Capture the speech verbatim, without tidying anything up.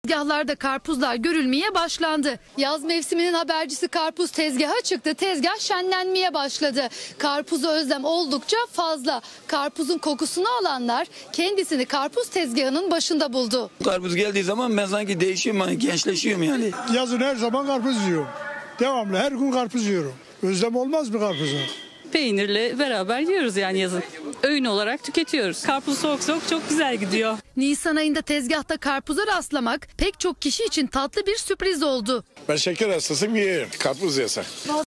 Tezgahlarda karpuzlar görülmeye başlandı. Yaz mevsiminin habercisi karpuz tezgaha çıktı. Tezgah şenlenmeye başladı. Karpuzu özlem oldukça fazla. Karpuzun kokusunu alanlar kendisini karpuz tezgahının başında buldu. Karpuz geldiği zaman ben sanki değişiyorum, gençleşiyorum yani. Yazın her zaman karpuz yiyorum. Devamlı her gün karpuz yiyorum. Özlem olmaz mı karpuza? Peynirle beraber yiyoruz yani yazın. Öğün olarak tüketiyoruz. Karpuz soğuk soğuk çok güzel gidiyor. Nisan ayında tezgahta karpuza rastlamak pek çok kişi için tatlı bir sürpriz oldu. Ben şeker hastasıyım, yiyorum. Karpuz yesem.